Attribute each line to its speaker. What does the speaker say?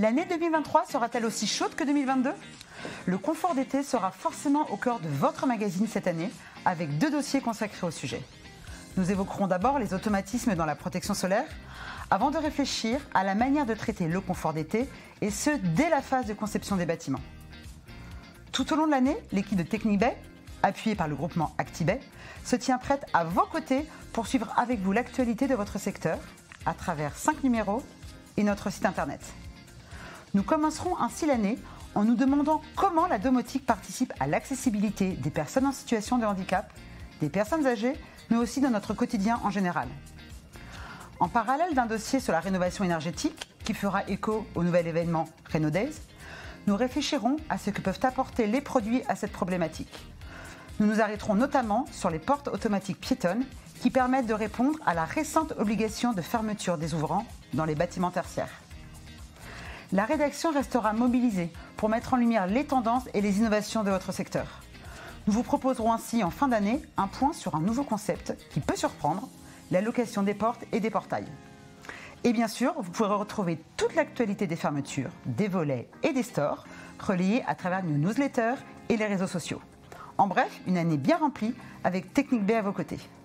Speaker 1: L'année 2023 sera-t-elle aussi chaude que 2022 ? Le confort d'été sera forcément au cœur de votre magazine cette année, avec 2 dossiers consacrés au sujet. Nous évoquerons d'abord les automatismes dans la protection solaire, avant de réfléchir à la manière de traiter le confort d'été, et ce, dès la phase de conception des bâtiments. Tout au long de l'année, l'équipe de Technic Bay, appuyée par le groupement Actibay, se tient prête à vos côtés pour suivre avec vous l'actualité de votre secteur, à travers 5 numéros et notre site internet. Nous commencerons ainsi l'année en nous demandant comment la domotique participe à l'accessibilité des personnes en situation de handicap, des personnes âgées, mais aussi dans notre quotidien en général. En parallèle d'un dossier sur la rénovation énergétique, qui fera écho au nouvel événement RenoDays, nous réfléchirons à ce que peuvent apporter les produits à cette problématique. Nous nous arrêterons notamment sur les portes automatiques piétonnes qui permettent de répondre à la récente obligation de fermeture des ouvrants dans les bâtiments tertiaires. La rédaction restera mobilisée pour mettre en lumière les tendances et les innovations de votre secteur. Nous vous proposerons ainsi en fin d'année un point sur un nouveau concept qui peut surprendre, la location des portes et des portails. Et bien sûr, vous pourrez retrouver toute l'actualité des fermetures, des volets et des stores, relayés à travers nos newsletters et les réseaux sociaux. En bref, une année bien remplie avec Technic Bay à vos côtés.